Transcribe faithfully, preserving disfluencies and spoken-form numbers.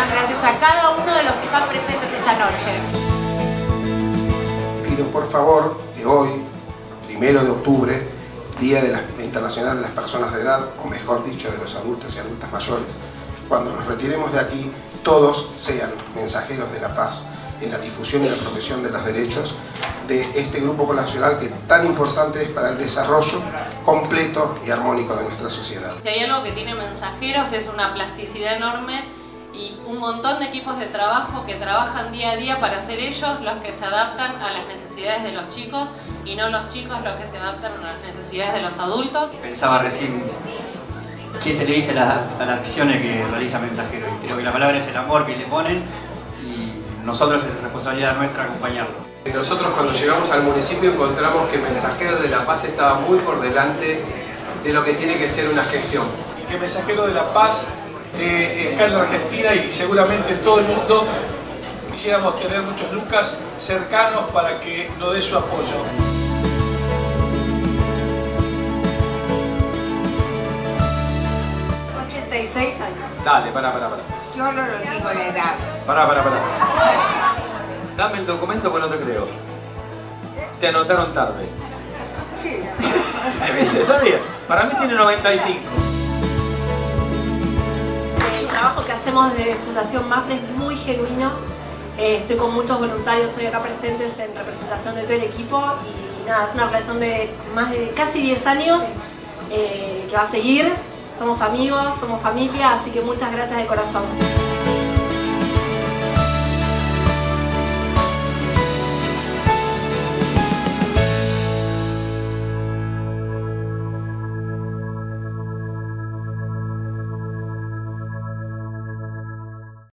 muchísimas gracias a cada uno de los que están presentes esta noche. Pido por favor que hoy, primero de octubre, Día de la, Internacional de las Personas de Edad, o mejor dicho, de los adultos y adultas mayores, cuando nos retiremos de aquí, todos sean mensajeros de la paz en la difusión y la protección de los derechos de este grupo poblacional que tan importante es para el desarrollo completo y armónico de nuestra sociedad. Si hay algo que tiene mensajeros es una plasticidad enorme y un montón de equipos de trabajo que trabajan día a día para ser ellos los que se adaptan a las necesidades de los chicos y no los chicos los que se adaptan a las necesidades de los adultos. Pensaba recién qué se le dice a las, a las acciones que realiza Mensajero, y creo que la palabra es el amor que le ponen y nosotros es responsabilidad nuestra acompañarlo. Nosotros cuando llegamos al municipio encontramos que Mensajeros de la Paz estaba muy por delante de lo que tiene que ser una gestión. Y que Mensajeros de la Paz eh, está en la Argentina y seguramente en todo el mundo quisiéramos tener muchos Lucas cercanos para que nos dé su apoyo. ochenta y seis años. Dale, pará, pará, pará. Yo no lo digo la edad. Pará, pará, pará. Dame el documento porque no te creo. Te anotaron tarde. Sí. ¿Viste? ¿Sabía? Para mí tiene noventa y cinco. El trabajo que hacemos desde Fundación Mafre es muy genuino. Eh, estoy con muchos voluntarios hoy acá presentes en representación de todo el equipo y nada, es una relación de más de casi diez años eh, que va a seguir. Somos amigos, somos familia, así que muchas gracias de corazón.